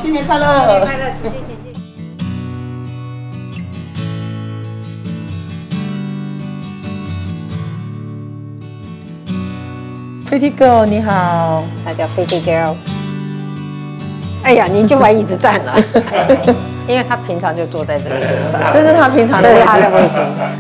新年快乐！新年快乐，前进。Pretty Girl 你好， 他叫 Pretty Girl。哎呀，你就把椅子占了，因为他平常就坐在这个位置上， 这是他平常的位置， 这是他的位置。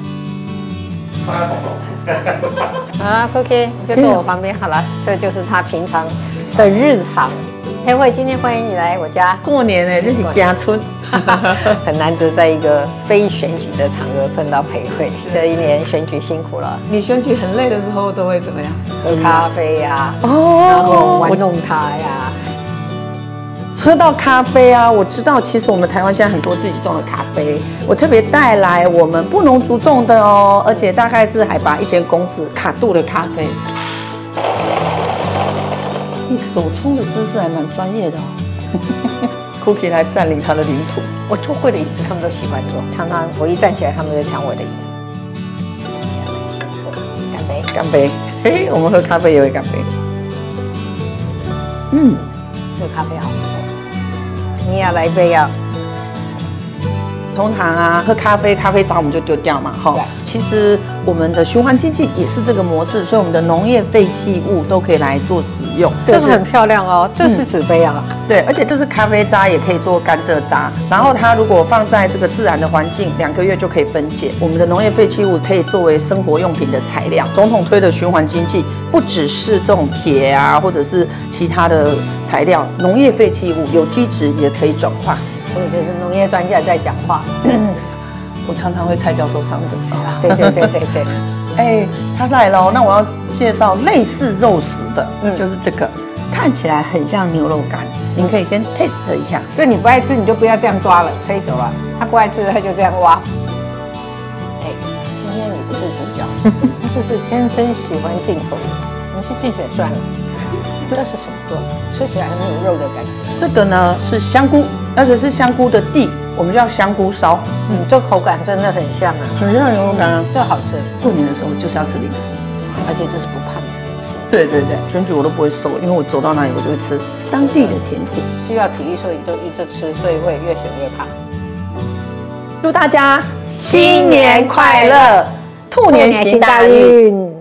啊 ，Cookie 就坐我旁边好了，这就是他平常的日常。黑慧，今天欢迎你来我家过年哎，这是家春， 很难得在一个非选举的场合碰到裴慧。这一年选举辛苦了， 你选举很累的时候都会怎么样？ 喝咖啡呀，然后玩弄它呀。 喝到咖啡啊，我知道，其实我们台湾现在很多自己种的咖啡，我特别带来我们布农族种的哦，而且大概是海拔1000公尺卡度的咖啡。你手冲的姿势还蛮专业的哦。Cookie 来占领他的领土。 我坐过的椅子他们都喜欢坐，常常我一站起来，他们就抢我的椅子。干杯！ 干杯！嘿，我们喝咖啡也会干杯。嗯， 这个咖啡好不错。你也来一杯呀？ 通常啊，喝咖啡，咖啡渣我们就丢掉嘛，哈。其实我们的循环经济也是这个模式，所以我们的农业废弃物都可以来做使用。 这个很漂亮哦，这是纸杯啊。 对，而且这是咖啡渣，也可以做甘蔗渣。然后它如果放在这个自然的环境，2个月就可以分解。我们的农业废弃物可以作为生活用品的材料。总统推的循环经济，不只是这种铁啊，或者是其他的材料，农业废弃物有机质也可以转化。 所以这是农业专家在讲话。 我常常会蔡教授上身。 对。 哎，他来了，那我要介绍类似肉食的，就是这个，看起来很像牛肉干，您可以先 taste 一下。 所以你不爱吃，你就不要这样抓了，可以走了。他不爱吃，他就这样挖。哎，今天你不是主角，就是天生喜欢进口的，你去竞选算了。这是什么做的？吃起来很有肉的感觉。 这个呢是香菇，而且是香菇的地，我们叫香菇烧。 这口感真的很像啊， 很像牛肉干啊， 这好吃。 过年的时候就是要吃零食， 而且这是不胖的零食。 对，选举我都不会瘦，因为我走到哪里我就会吃当地的甜点。 需要体力，所以就一直吃，所以会越选越胖。 祝大家新年快乐，兔年行大运。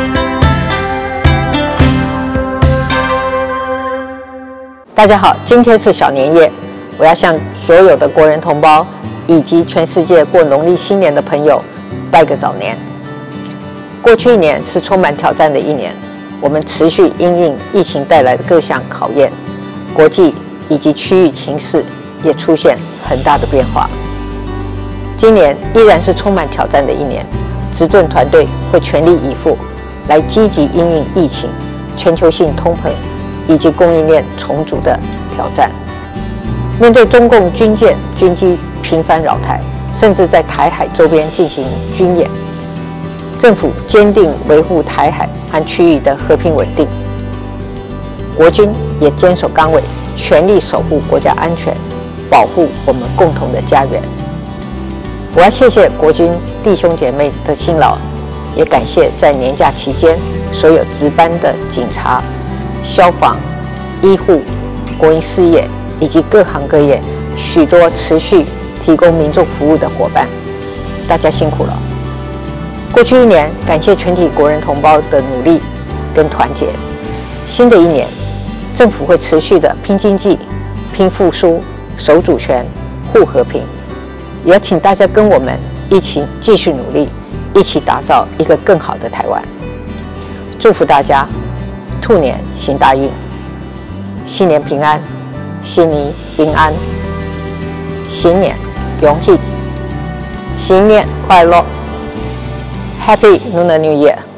大家好，今天是小年夜，我要向所有的国人同胞以及全世界过农历新年的朋友拜个早年。过去一年是充满挑战的一年，我们持续因应疫情带来的各项考验，国际以及区域情势也出现很大的变化。今年依然是充满挑战的一年，执政团队会全力以赴来积极因应疫情、全球性通膨以及供应链重组的挑战。面对中共军舰、军机频繁扰台，甚至在台海周边进行军演，政府坚定维护台海和区域的和平稳定。国军也坚守岗位，全力守护国家安全，保护我们共同的家园。我要谢谢国军弟兄姐妹的辛劳，也感谢在年假期间所有值班的警察、消防、医护、国营事业以及各行各业许多持续提供民众服务的伙伴，大家辛苦了。过去一年，感谢全体国人同胞的努力跟团结。新的一年，政府会持续的拼经济、拼复苏、守主权、护和平，也要请大家跟我们一起继续努力，一起打造一个更好的台湾。祝福大家兔年行大运，新年平安，新年平安，新年恭喜，新年快乐 ，Happy Lunar New Year。